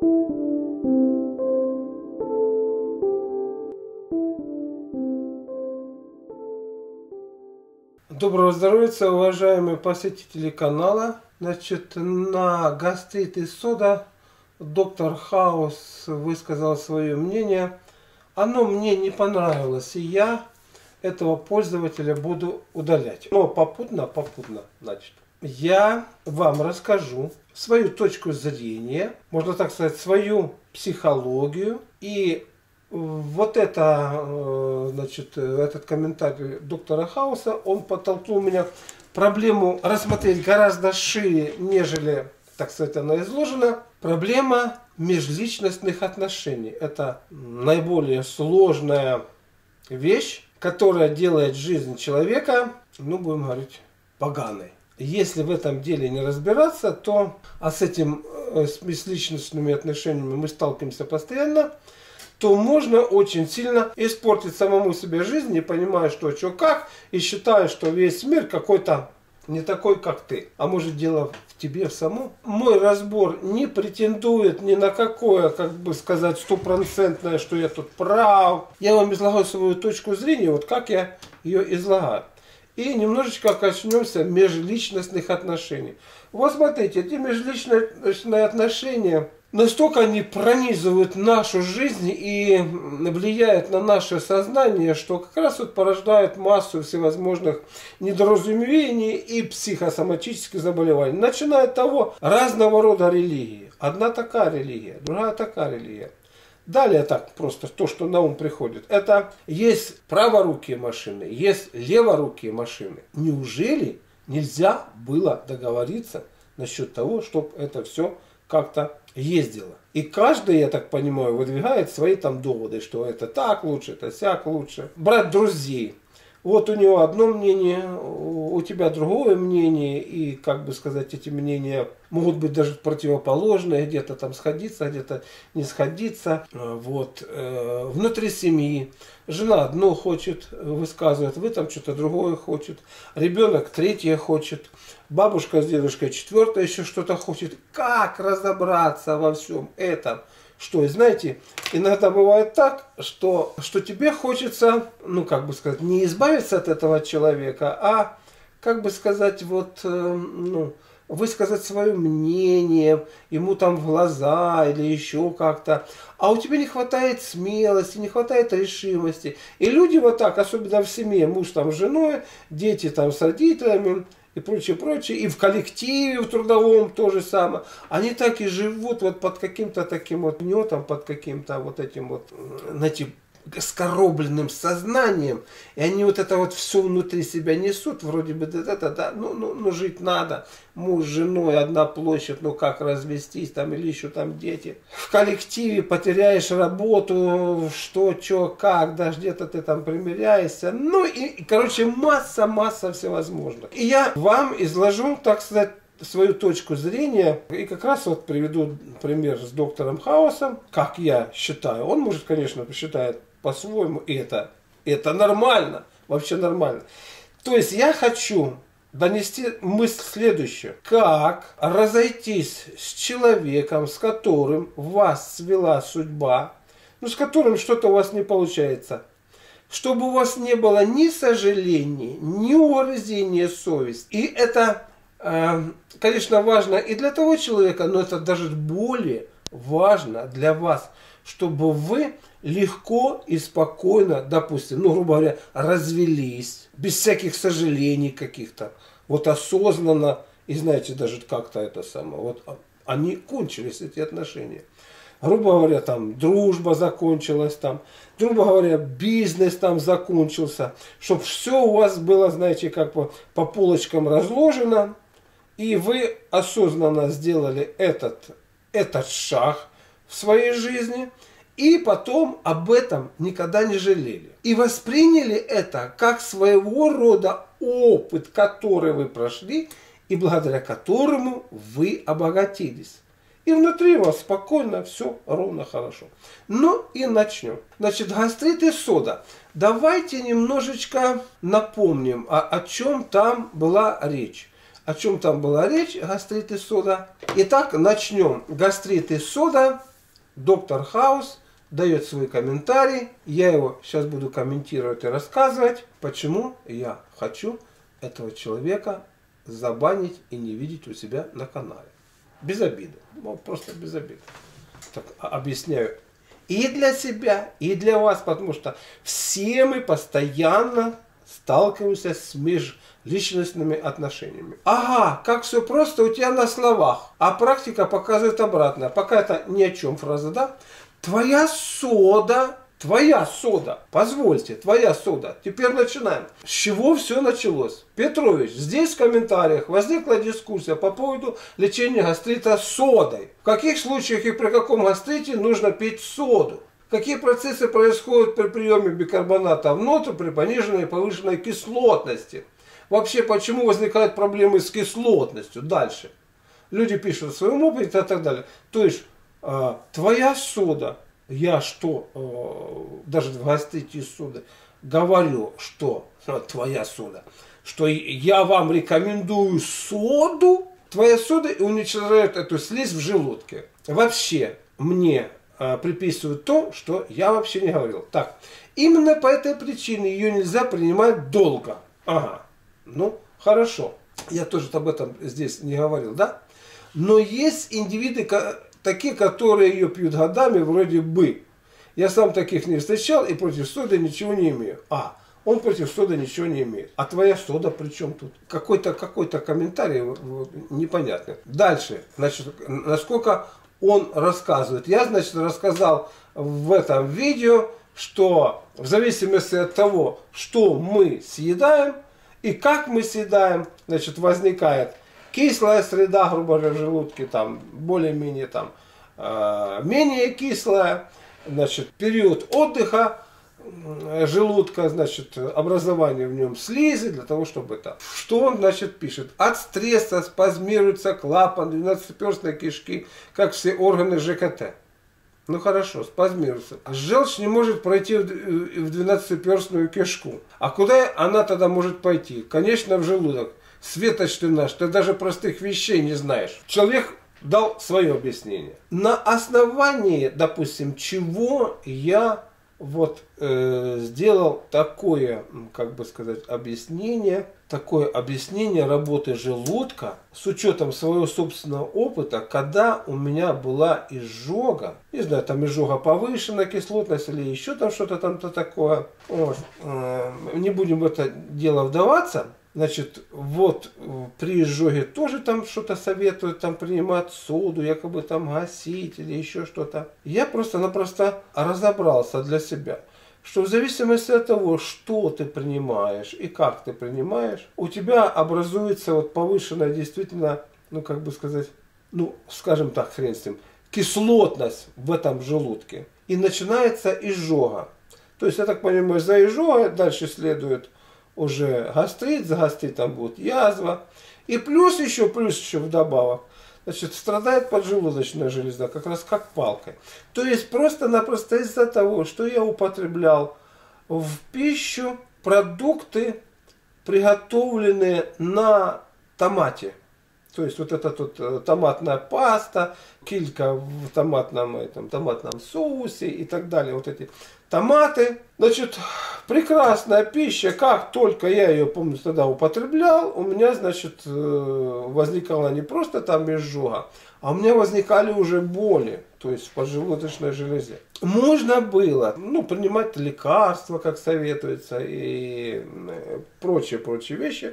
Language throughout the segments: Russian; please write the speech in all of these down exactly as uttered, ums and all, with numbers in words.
Доброго здоровья, уважаемые посетители канала. Значит, на гастрит из сода доктор Хаус высказал свое мнение. Оно мне не понравилось, и я этого пользователя буду удалять. Но попутно, попутно, значит, я вам расскажу свою точку зрения, можно так сказать, свою психологию. И вот это, значит, этот комментарий доктора Хауса, он подтолкнул меня проблему рассмотреть гораздо шире, нежели, так сказать, она изложена. Проблема межличностных отношений. Это наиболее сложная вещь, которая делает жизнь человека, ну, будем говорить, поганой. Если в этом деле не разбираться, то, а с этим, с межличностными отношениями мы сталкиваемся постоянно, то можно очень сильно испортить самому себе жизнь, не понимая, что, что, как, и считая, что весь мир какой-то не такой, как ты. А может, дело в тебе в самом? Мой разбор не претендует ни на какое, как бы сказать, стопроцентное, что я тут прав. Я вам излагаю свою точку зрения, вот как я ее излагаю. И немножечко коснемся межличностных отношений. Вот смотрите, эти межличностные отношения, настолько они пронизывают нашу жизнь и влияют на наше сознание, что как раз вот порождают массу всевозможных недоразумений и психосоматических заболеваний. Начиная от того, разного рода религии. Одна такая религия, другая такая религия. Далее так просто то, что на ум приходит. Это есть праворукие машины, есть леворукие машины. Неужели нельзя было договориться насчет того, чтобы это все как-то ездило? И каждый, я так понимаю, выдвигает свои там доводы, что это так лучше, это сяк лучше. Брать друзей. Вот у него одно мнение, у тебя другое мнение, и, как бы сказать, эти мнения могут быть даже противоположные, где-то там сходиться, где-то не сходиться. Вот. Внутри семьи жена одно хочет, высказывает, вы там что-то другое хочет, ребенок третье хочет, бабушка с дедушкой четвертое еще что-то хочет. Как разобраться во всем этом? Что, знаете, иногда бывает так, что, что тебе хочется, ну, как бы сказать, не избавиться от этого человека, а, как бы сказать, вот, э, ну, высказать свое мнение ему там в глаза или еще как-то. А у тебя не хватает смелости, не хватает решимости. И люди вот так, особенно в семье, муж там с женой, дети там с родителями, и прочее, прочее, и в коллективе, в трудовом то же самое. Они так и живут вот под каким-то таким вот гнетом, под каким-то вот этим вот, знаете, скоробленным сознанием. И они вот это вот все внутри себя несут, вроде бы, да-да-да, да, ну, ну, ну, жить надо. Муж с женой, одна площадь, ну как развестись, там, или еще там дети. В коллективе потеряешь работу, что, что, как, даже где-то ты там примиряешься. Ну и, и короче, масса-масса всевозможных. И я вам изложу, так сказать, свою точку зрения, и как раз вот приведу пример с доктором Хаусом, как я считаю. Он, может, конечно, посчитает по-своему, и это, это нормально, вообще нормально. То есть я хочу донести мысль следующую. Как разойтись с человеком, с которым вас свела судьба, ну, с которым что-то у вас не получается, чтобы у вас не было ни сожалений, ни угрызения совести. И это, конечно, важно и для того человека, но это даже более важно для вас, чтобы вы легко и спокойно, допустим, ну, грубо говоря, развелись, без всяких сожалений каких-то, вот осознанно, и знаете, даже как-то это самое, вот они кончились, эти отношения. Грубо говоря, там дружба закончилась, там, грубо говоря, бизнес там закончился, чтобы все у вас было, знаете, как бы по полочкам разложено, и вы осознанно сделали этот, этот шаг в своей жизни, и потом об этом никогда не жалели. И восприняли это как своего рода опыт, который вы прошли, и благодаря которому вы обогатились. И внутри вас спокойно все ровно хорошо. Ну и начнем. Значит, гастрит из сода. Давайте немножечко напомним, о, о чем там была речь. О чем там была речь, гастрит из сода. Итак, начнем. Гастрит из сода доктор Хаус дает свой комментарий. Я его сейчас буду комментировать и рассказывать, почему я хочу этого человека забанить и не видеть у себя на канале. Без обиды. Ну, просто без обиды. Так, объясняю. И для себя, и для вас, потому что все мы постоянно сталкиваемся с межличностными отношениями. Ага, как все просто у тебя на словах, а практика показывает обратное. Пока это ни о чем фраза, да? Твоя сода, твоя сода, позвольте, твоя сода. Теперь начинаем. С чего все началось? Петрович, здесь в комментариях возникла дискуссия по поводу лечения гастрита содой. В каких случаях и при каком гастрите нужно пить соду? Какие процессы происходят при приеме бикарбоната внутрь при пониженной и повышенной кислотности? Вообще, почему возникают проблемы с кислотностью? Дальше. Люди пишут в своем опыте и так далее. То есть, э, твоя сода, я что, э, даже в гастрите соды, говорю, что э, твоя сода, что я вам рекомендую соду, твоя сода уничтожает эту слизь в желудке. Вообще, мне приписывают то, что я вообще не говорил. Так, именно по этой причине ее нельзя принимать долго. Ага, ну, хорошо. Я тоже об этом здесь не говорил, да? Но есть индивиды, такие, которые ее пьют годами, вроде бы. Я сам таких не встречал и против соды ничего не имею. А, он против соды ничего не имеет. А твоя сода при чем тут? Какой-то какой-то комментарий непонятный. Дальше, значит, насколько он рассказывает. Я, значит, рассказал в этом видео, что в зависимости от того, что мы съедаем и как мы съедаем, значит, возникает кислая среда, грубо говоря, в желудке, там, более-менее там, э, менее кислая, значит, период отдыха желудка, значит, образование в нем слизи, для того, чтобы это. Что он, значит, пишет? От стресса спазмируется клапан двенадцатиперстной кишки, как все органы ЖКТ. Ну хорошо, спазмируется. Желчь не может пройти в двенадцатиперстную кишку. А куда она тогда может пойти? Конечно, в желудок. Светоч ты наш, ты даже простых вещей не знаешь. Человек дал свое объяснение. На основании, допустим, чего я вот э, сделал такое, как бы сказать, объяснение, такое объяснение работы желудка с учетом своего собственного опыта, когда у меня была изжога, не знаю, там изжога повышенная кислотность или еще там что-то там-то такое. Вот. Э, не будем в это дело вдаваться. Значит, вот при изжоге тоже там что-то советуют, там принимать соду, якобы там гасить или еще что-то. Я просто-напросто разобрался для себя, что в зависимости от того, что ты принимаешь и как ты принимаешь, у тебя образуется вот повышенная действительно, ну как бы сказать, ну скажем так, хрен с ним, кислотность в этом желудке. И начинается изжога. То есть, я так понимаю, за изжогой дальше следует уже гастрит, за гастритом будет язва. И плюс еще, плюс еще вдобавок, значит, страдает поджелудочная железа, как раз как палкой. То есть просто-напросто из-за того, что я употреблял в пищу продукты, приготовленные на томате. То есть вот эта тут томатная паста, килька в томатном, этом, томатном соусе и так далее. Вот эти томаты. Значит, прекрасная пища. Как только я ее, помню, тогда употреблял, у меня, значит, возникала не просто там изжога, а у меня возникали уже боли. То есть в поджелудочной железе. Можно было, ну, принимать лекарства, как советуется, и прочие-прочие вещи.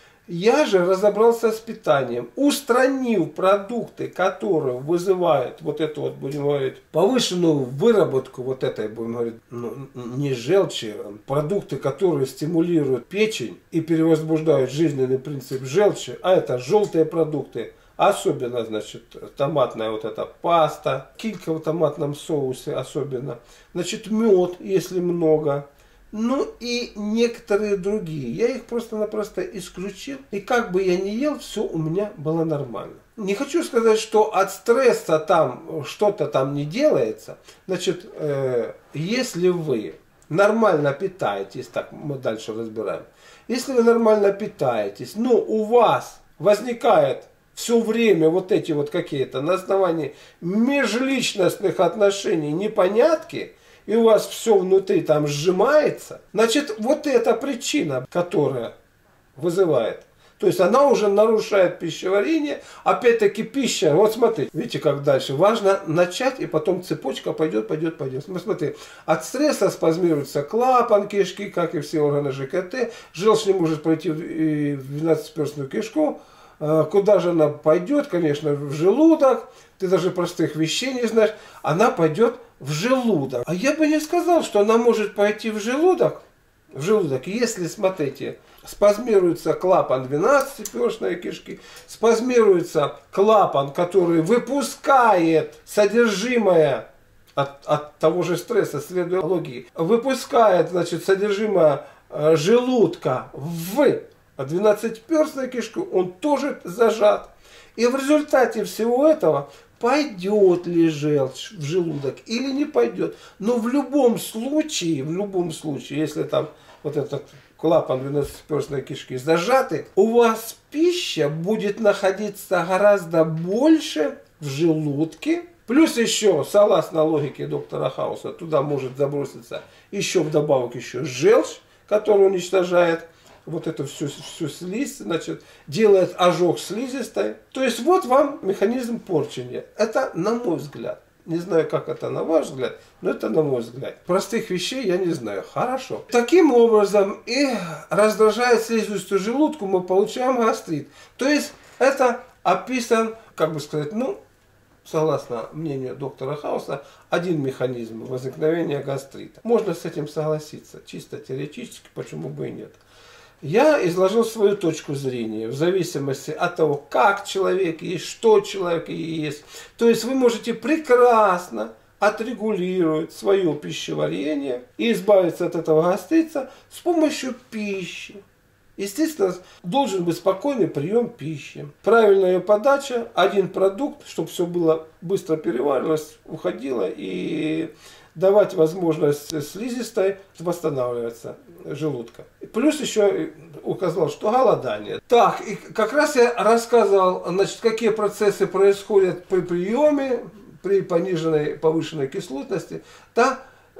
Я же разобрался с питанием, устранил продукты, которые вызывают вот эту вот, будем говорить, повышенную выработку вот этой, будем говорить, ну, не желчи, продукты, которые стимулируют печень и перевозбуждают жизненный принцип желчи, а это желтые продукты, особенно, значит, томатная вот эта паста, килька в томатном соусе особенно, значит, мед, если много. Ну и некоторые другие. Я их просто-напросто исключил. И как бы я ни ел, все у меня было нормально. Не хочу сказать, что от стресса там что-то там не делается. Значит, э, если вы нормально питаетесь, так мы дальше разбираем. Если вы нормально питаетесь, но у вас возникает все время вот эти вот какие-то на основании межличностных отношений непонятки, и у вас все внутри там сжимается, значит, вот эта причина, которая вызывает. То есть она уже нарушает пищеварение. Опять-таки пища, вот смотри, видите, как дальше. Важно начать, и потом цепочка пойдет, пойдет, пойдет. Ну, смотри, от стресса спазмируется клапан кишки, как и все органы ЖКТ. Желчь не может пройти в двенадцатиперстную кишку. Куда же она пойдет? Конечно, в желудок. Ты даже простых вещей не знаешь. Она пойдет в желудок. А я бы не сказал, что она может пойти в желудок. В желудок, если, смотрите, спазмируется клапан двенадцатиперстной кишки, спазмируется клапан, который выпускает содержимое от, от того же стресса, следуя логике, выпускает, значит, содержимое э, желудка в двенадцатиперстную кишку, он тоже зажат. И в результате всего этого пойдет ли желчь в желудок или не пойдет. Но в любом случае, в любом случае, если там вот этот клапан двенадцатиперстной кишки зажаты, у вас пища будет находиться гораздо больше в желудке. Плюс еще, согласно логике доктора Хауса, туда может заброситься еще вдобавок еще желчь, которая уничтожает вот эту всю, всю слизь, значит, делает ожог слизистой. То есть вот вам механизм порчения. Это на мой взгляд. Не знаю, как это на ваш взгляд, но это на мой взгляд. Простых вещей я не знаю. Хорошо. Таким образом, и раздражая слизистую желудку, мы получаем гастрит. То есть это описан, как бы сказать, ну, согласно мнению доктора Хауса, один механизм возникновения гастрита. Можно с этим согласиться. Чисто теоретически, почему бы и нет. Я изложил свою точку зрения в зависимости от того, как человек есть, что человек есть. То есть вы можете прекрасно отрегулировать свое пищеварение и избавиться от этого гастрита с помощью пищи. Естественно, должен быть спокойный прием пищи. Правильная ее подача, один продукт, чтобы все было быстро переваривалось, уходило, и давать возможность слизистой восстанавливаться желудка. Плюс еще указал, что голодание. Так, и как раз я рассказывал, значит, какие процессы происходят при приеме, при пониженной, повышенной кислотности. Да,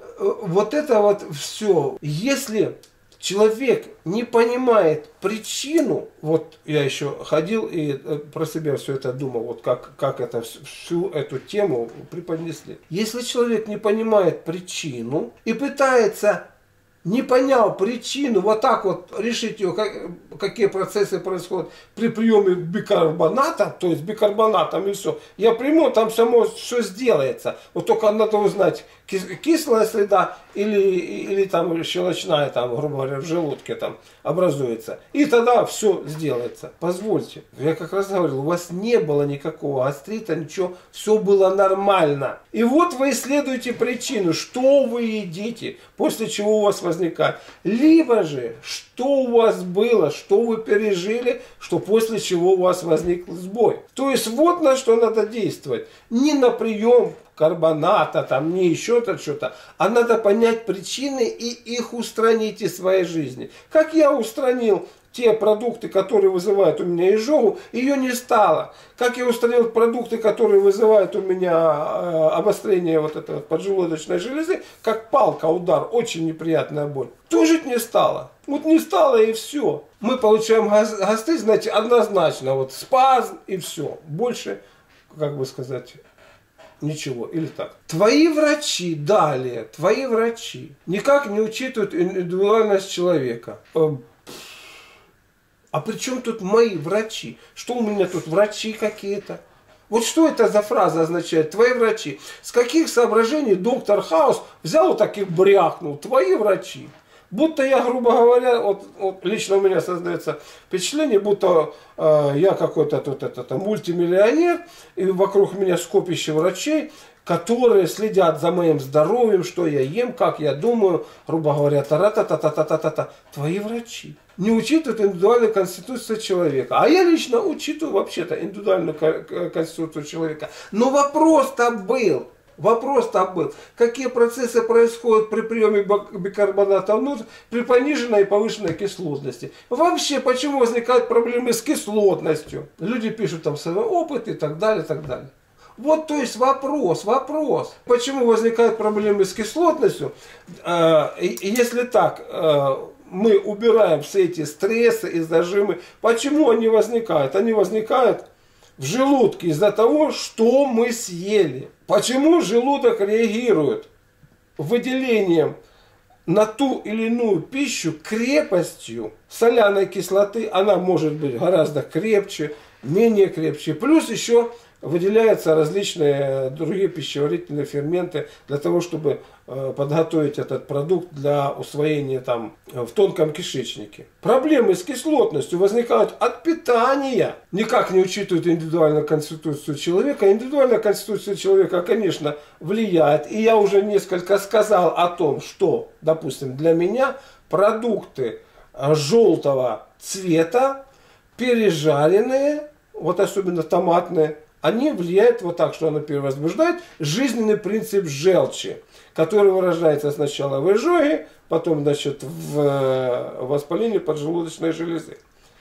вот это вот все. Если человек не понимает причину, вот я еще ходил и про себя все это думал, вот как, как это, всю эту тему преподнесли. Если человек не понимает причину и пытается, не понял причину, вот так вот решить ее, как, какие процессы происходят при приеме бикарбоната, то есть бикарбонатом и все, я приму, там само все сделается. Вот только надо узнать, кислая среда или, или там щелочная, там, грубо говоря, в желудке там образуется. И тогда все сделается. Позвольте, я как раз говорил, у вас не было никакого гастрита, ничего, все было нормально. И вот вы исследуете причину, что вы едите, после чего у вас возникает. Либо же, что у вас было, что вы пережили, что после чего у вас возник сбой. То есть вот на что надо действовать. Не на прием карбоната, там, не еще-то что-то, а надо понять причины и их устранить из своей жизни. Как я устранил те продукты, которые вызывают у меня изжогу, ее не стало. Как я устранил продукты, которые вызывают у меня э, обострение вот этой вот поджелудочной железы, как палка, удар, очень неприятная боль. Тоже не стало. Вот не стало и все. Мы получаем гастрит, знаете, однозначно, вот спазм и все. Больше, как бы сказать, ничего, или так. Твои врачи, далее, твои врачи никак не учитывают индивидуальность человека. А при чем тут мои врачи? Что у меня тут врачи какие-то? Вот что это за фраза означает? Твои врачи. С каких соображений доктор Хаус взял вот так и брякнул? Твои врачи. Будто я, грубо говоря, вот, вот лично у меня создается впечатление, будто э, я какой-то тут это, там, мультимиллионер, и вокруг меня скопище врачей, которые следят за моим здоровьем, что я ем, как я думаю, грубо говоря, та-та-та-та-та-та-та. Твои врачи не учитывают индивидуальную конституцию человека. А я лично учитываю вообще-то индивидуальную конституцию человека. Но вопрос-то был, Вопрос там был, какие процессы происходят при приеме бикарбоната внутрь при пониженной и повышенной кислотности. Вообще, почему возникают проблемы с кислотностью? Люди пишут там свои опыты и так далее, и так далее. Вот, то есть вопрос, вопрос. Почему возникают проблемы с кислотностью? Если так, мы убираем все эти стрессы и зажимы, почему они возникают? Они возникают в желудке из-за того, что мы съели. Почему желудок реагирует выделением на ту или иную пищу крепостью соляной кислоты? Она может быть гораздо крепче, менее крепче. Плюс еще выделяются различные другие пищеварительные ферменты для того, чтобы подготовить этот продукт для усвоения там, в тонком кишечнике. Проблемы с кислотностью возникают от питания. Никак не учитывают индивидуальную конституцию человека. Индивидуальная конституция человека, конечно, влияет. И я уже несколько сказал о том, что, допустим, для меня продукты желтого цвета, пережаренные, вот особенно томатные, они влияют вот так, что оно перевозбуждает жизненный принцип желчи, который выражается сначала в изжоге, потом, значит, в воспалении поджелудочной железы.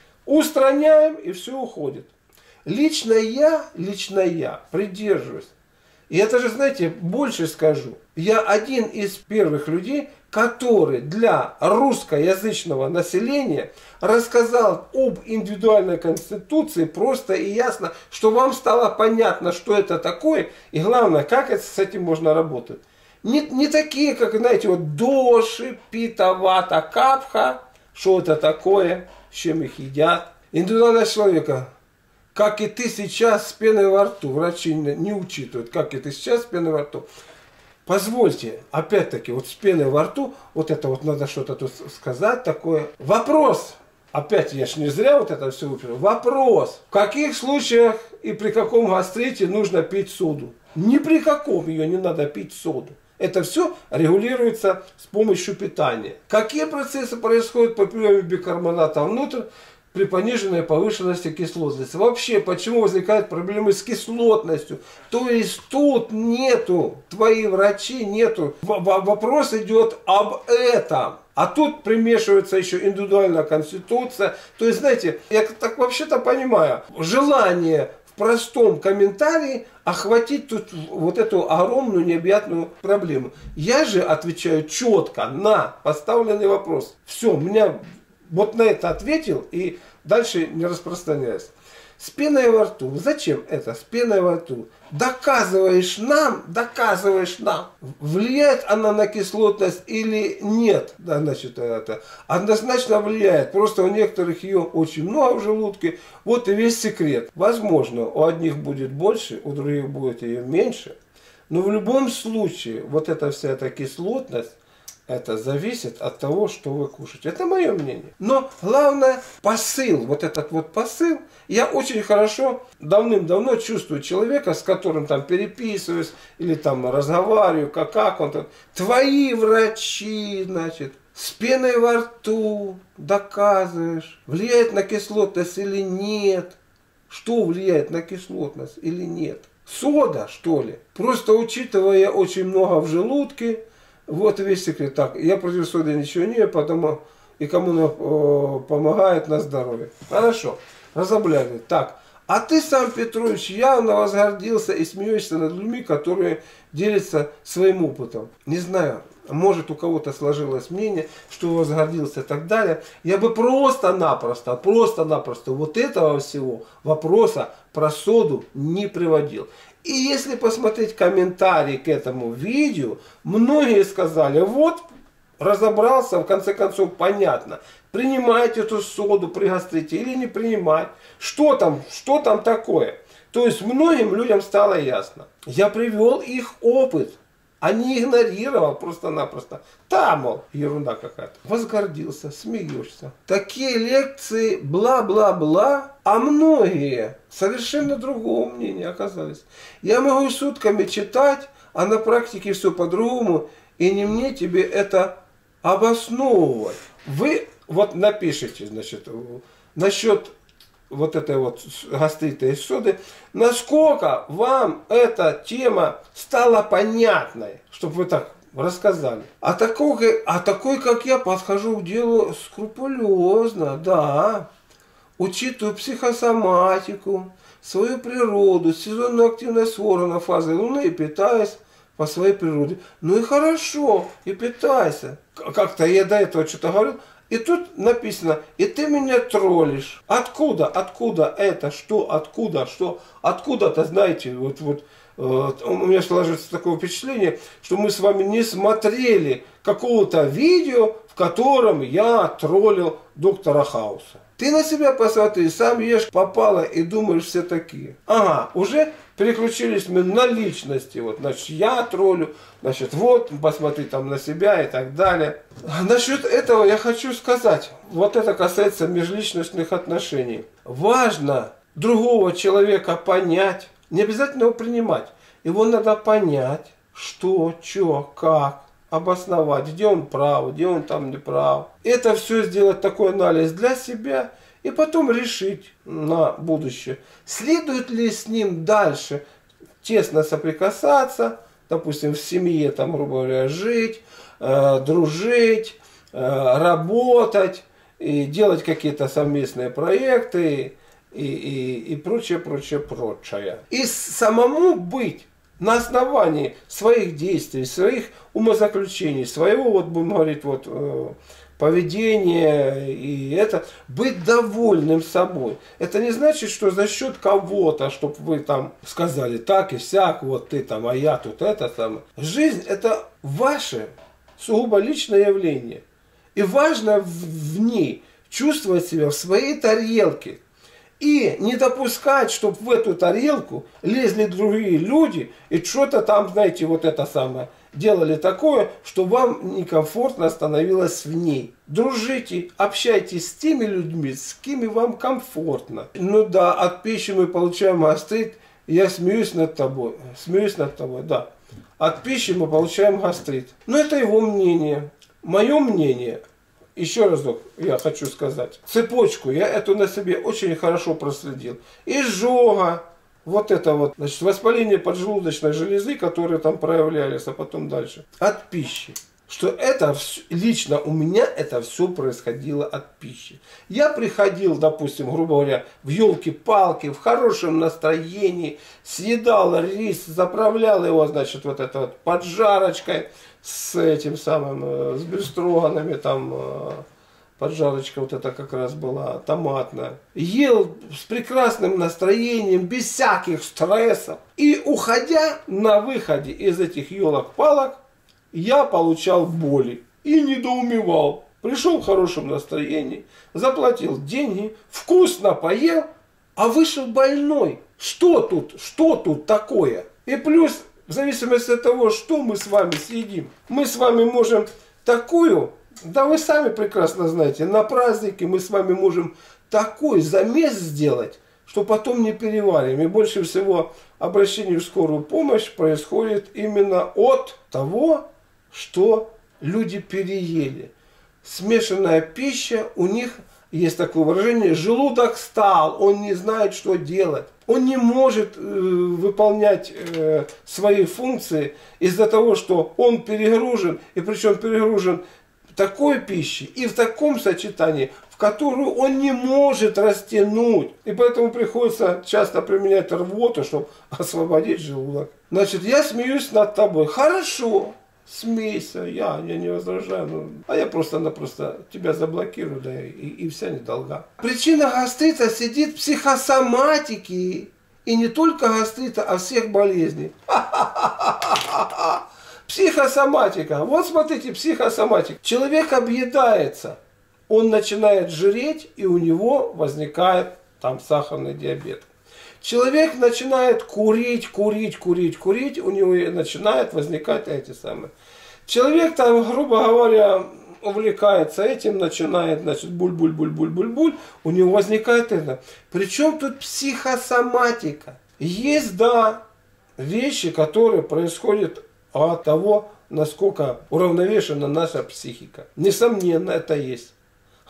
Устраняем, и все уходит. Лично я, лично я придерживаюсь. И это же, знаете, больше скажу. Я один из первых людей, который для русскоязычного населения рассказал об индивидуальной конституции просто и ясно, что вам стало понятно, что это такое, и главное, как это, с этим можно работать. Не, не такие, как, знаете, вот доши, пита, вата, капха, что это такое, с чем их едят. Индивидуальность человека, как и ты сейчас с пеной во рту, врачи не, не учитывают, как и ты сейчас с пеной во рту. Позвольте, опять-таки, вот с пеной во рту, вот это вот надо что-то тут сказать такое. Вопрос, опять я ж не зря вот это все выпил. Вопрос, в каких случаях и при каком гастрите нужно пить соду? Ни при каком ее не надо пить соду. Это все регулируется с помощью питания. Какие процессы происходят по приеме бикарбоната внутрь при пониженной повышенности кислотности? Вообще, почему возникают проблемы с кислотностью? То есть тут нету, твои врачи нету. Вопрос идет об этом. А тут примешивается еще индивидуальная конституция. То есть, знаете, я так вообще-то понимаю, желание в простом комментарии охватить тут вот эту огромную необъятную проблему. Я же отвечаю четко на поставленный вопрос. Все, у меня... Вот на это ответил и дальше не распространяюсь. С пеной во рту. Зачем это? С пеной во рту. Доказываешь нам, доказываешь нам, влияет она на кислотность или нет. Да, значит, это однозначно влияет. Просто у некоторых ее очень много в желудке. Вот и весь секрет. Возможно, у одних будет больше, у других будет ее меньше. Но в любом случае, вот эта вся эта кислотность, это зависит от того, что вы кушаете. Это мое мнение. Но главное посыл, вот этот вот посыл, я очень хорошо давным-давно чувствую человека, с которым там переписываюсь или там разговариваю, как, как он там. Твои врачи, значит, с пеной во рту доказываешь, влияет на кислотность или нет. Что влияет на кислотность или нет? Сода, что ли? Просто учитывая очень много в желудке, вот весь секрет. Так, я против соды ничего не, потому и кому она э, помогает на здоровье. Хорошо, разобрали. Так, а ты сам, Петрович, явно возгордился и смеешься над людьми, которые делятся своим опытом. Не знаю, может у кого-то сложилось мнение, что возгордился и так далее. Я бы просто-напросто, просто-напросто вот этого всего вопроса про соду не приводил. И если посмотреть комментарии к этому видео, многие сказали, вот, разобрался, в конце концов, понятно, принимать эту соду при гастрите или не принимать, что там, что там такое. То есть многим людям стало ясно. Я привел их опыт, а не игнорировал просто-напросто. Там, мол, ерунда какая-то. Возгордился, смеешься. Такие лекции, бла-бла-бла, а многие совершенно другого мнения оказались. Я могу сутками читать, а на практике все по-другому, и не мне тебе это обосновывать. Вы вот напишите, значит, насчет вот этой вот гастрита из соды, насколько вам эта тема стала понятной, чтобы вы так рассказали. А такой, а такой, как я, подхожу к делу скрупулезно, да. Учитываю психосоматику, свою природу, сезонную активность органов фазы Луны и питаюсь по своей природе. Ну и хорошо, и питайся. Как-то я до этого что-то говорил. И тут написано, и ты меня троллишь. Откуда? Откуда это? Что? Откуда? Что? Откуда-то, знаете, вот, вот э, у меня сложится такое впечатление, что мы с вами не смотрели какого-то видео, в котором я троллил доктора Хауса. Ты на себя посмотри, сам ешь попало и думаешь, все такие. Ага, уже переключились мы на личности. Вот, значит, я троллю, значит, вот, посмотри там на себя и так далее. Насчет этого я хочу сказать. Вот это касается межличностных отношений. Важно другого человека понять, не обязательно его принимать. Его надо понять, что, что, как. Обосновать, где он прав, где он там не прав. Это все сделать такой анализ для себя и потом решить на будущее, следует ли с ним дальше тесно соприкасаться, допустим, в семье, там, грубо говоря, жить, э, дружить, э, работать, и делать какие-то совместные проекты и, и, и прочее, прочее, прочее. И самому быть на основании своих действий, своих умозаключений, своего, вот будем говорить, вот, э, поведения и это, быть довольным собой. Это не значит, что за счет кого-то, чтобы вы там сказали так и сяк, вот ты там, а я тут это самое. Жизнь это ваше сугубо личное явление. И важно в, в ней чувствовать себя в своей тарелке. И не допускать, чтобы в эту тарелку лезли другие люди и что-то там, знаете, вот это самое, делали такое, что вам некомфортно становилось в ней. Дружите, общайтесь с теми людьми, с кем вам комфортно. Ну да, от пищи мы получаем гастрит, я смеюсь над тобой, смеюсь над тобой, да. От пищи мы получаем гастрит. Но это его мнение. Мое мнение. Еще разок я хочу сказать. Цепочку я эту на себе очень хорошо проследил. Изжога, вот это вот, значит, воспаление поджелудочной железы, которые там проявлялись, а потом дальше. От пищи. Что это лично у меня это все происходило от пищи. Я приходил, допустим, грубо говоря, в елки-палки, в хорошем настроении, съедал рис, заправлял его, значит, вот это вот поджарочкой, с этим самым, с бефстроганами, там, поджарочка вот это как раз была, томатная. Ел с прекрасным настроением, без всяких стрессов. И уходя на выходе из этих елок-палок, я получал боли и недоумевал. Пришел в хорошем настроении, заплатил деньги, вкусно поел, а вышел больной. Что тут, что тут такое? И плюс, в зависимости от того, что мы с вами съедим, мы с вами можем такую, да вы сами прекрасно знаете, на празднике мы с вами можем такой замес сделать, что потом не переварим. И больше всего обращение в скорую помощь происходит именно от того, что люди переели. Смешанная пища, у них есть такое выражение, желудок стал, он не знает, что делать. Он не может э, выполнять э, свои функции из-за того, что он перегружен, и причем перегружен такой пищей и в таком сочетании, в которую он не может растянуть. И поэтому приходится часто применять рвоту, чтобы освободить желудок. Значит, я смеюсь над тобой. Хорошо. Смейся, я, я не возражаю, ну, а я просто-напросто тебя заблокирую, да, и, и вся недолга. Причина гастрита сидит в психосоматике, и не только гастрита, а всех болезней. Психосоматика, вот смотрите, психосоматика. Человек объедается, он начинает жиреть, и у него возникает там сахарный диабет. Человек начинает курить, курить, курить, курить, у него начинают возникать эти самые. Человек там, грубо говоря, увлекается этим, начинает, значит, буль-буль-буль-буль-буль-буль, у него возникает это. Причем тут психосоматика. Есть, да, вещи, которые происходят от того, насколько уравновешена наша психика. Несомненно, это есть.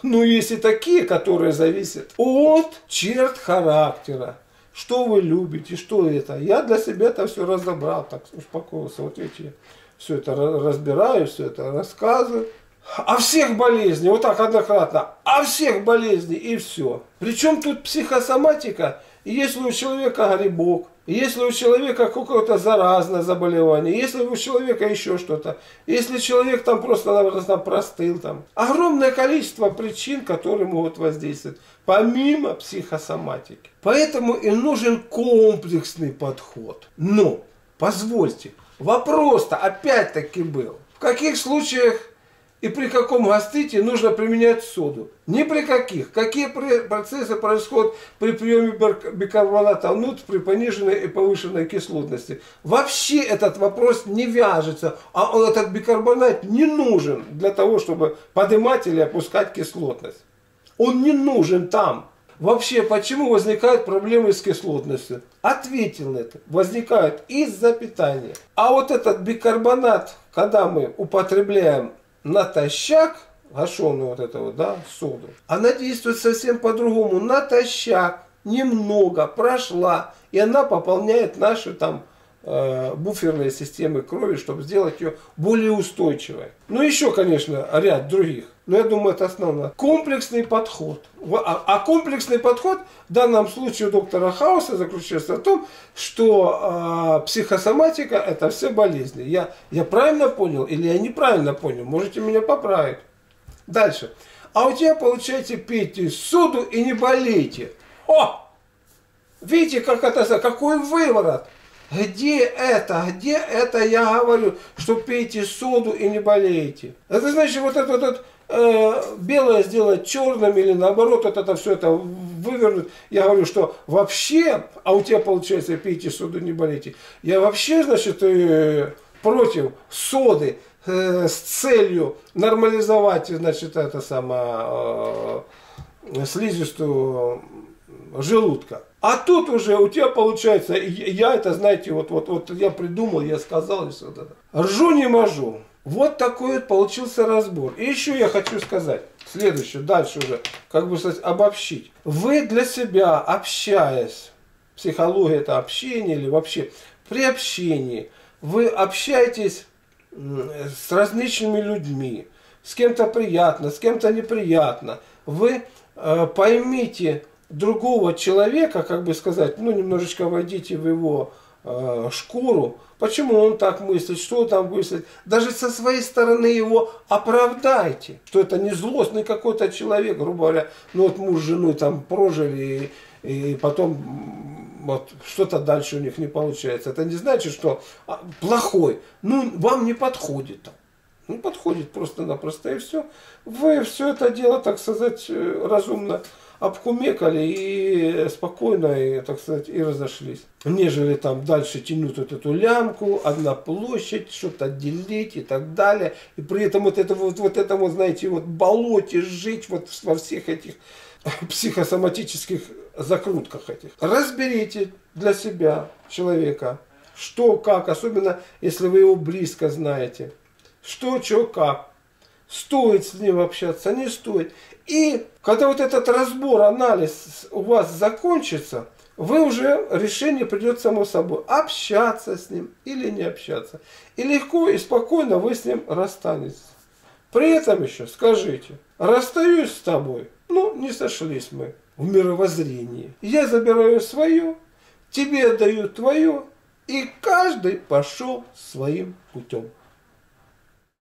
Но есть и такие, которые зависят от черт характера. Что вы любите, что это. Я для себя это все разобрал, так успокоился. Вот видите, все это разбираю, все это рассказываю. О всех болезней, вот так однократно, о всех болезней и все. Причем тут психосоматика, если у человека грибок, если у человека какое-то заразное заболевание, если у человека еще что-то, если человек там просто там, простыл, там. Огромное количество причин, которые могут воздействовать, помимо психосоматики. Поэтому и нужен комплексный подход. Но, позвольте, вопрос-то опять-таки был, в каких случаях и при каком гастрите нужно применять соду? Ни при каких. Какие процессы происходят при приеме бикарбоната нут при пониженной и повышенной кислотности? Вообще этот вопрос не вяжется. А этот бикарбонат не нужен для того, чтобы поднимать или опускать кислотность. Он не нужен там. Вообще, почему возникают проблемы с кислотностью? Ответил на это. Возникают из-за питания. А вот этот бикарбонат, когда мы употребляем натощак, гашеную вот эту вот, да, соду, она действует совсем по-другому. Натощак, немного прошла, и она пополняет наши там э, буферные системы крови, чтобы сделать ее более устойчивой. Ну, еще, конечно, ряд других. Но я думаю, это основное. Комплексный подход. А, а комплексный подход в данном случае у доктора Хауса заключается в том, что э, психосоматика – это все болезни. Я, я правильно понял или я неправильно понял? Можете меня поправить. Дальше. А у тебя, получается, пейте соду и не болейте. О! Видите, как это, какой выворот? Где это? Где это я говорю, что пейте соду и не болеете? Это значит, вот это вот э, белое сделать черным или наоборот, вот это все это вывернуть. Я говорю, что вообще, а у тебя получается пейте соду, не болейте. Я вообще, значит, э, против соды э, с целью нормализовать, значит, это самое э, слизистую желудка. А тут уже у тебя получается, я это, знаете, вот, вот, вот я придумал, я сказал, и все вот это. Ржу не мажу. Вот такой вот получился разбор. И еще я хочу сказать, следующее, дальше уже, как бы сказать, обобщить. Вы для себя, общаясь, психология это общение или вообще, при общении, вы общаетесь с различными людьми, с кем-то приятно, с кем-то неприятно. Вы э, поймите другого человека, как бы сказать, ну, немножечко войдите в его э, шкуру, почему он так мыслит, что там мыслит. Даже со своей стороны его оправдайте, что это не злостный какой-то человек, грубо говоря, ну, вот муж с женой там прожили, и, и потом вот что-то дальше у них не получается. Это не значит, что плохой, ну, вам не подходит там. Не подходит просто-напросто, и все. Вы все это дело, так сказать, разумно обкумекали и спокойно, и, так сказать, и разошлись. Нежели там дальше тянуть вот эту лямку, одна площадь, что-то делить и так далее. И при этом вот это вот, вот это вот, знаете, вот болоте жить вот во всех этих психосоматических закрутках этих. Разберите для себя человека, что, как, особенно если вы его близко знаете. Что, что, как. Стоит с ним общаться, не стоит. И когда вот этот разбор, анализ у вас закончится, вы уже, решение придет само собой. Общаться с ним или не общаться. И легко и спокойно вы с ним расстанетесь. При этом еще скажите, расстаюсь с тобой, ну не сошлись мы в мировоззрении. Я забираю свое, тебе отдаю твое, и каждый пошел своим путем.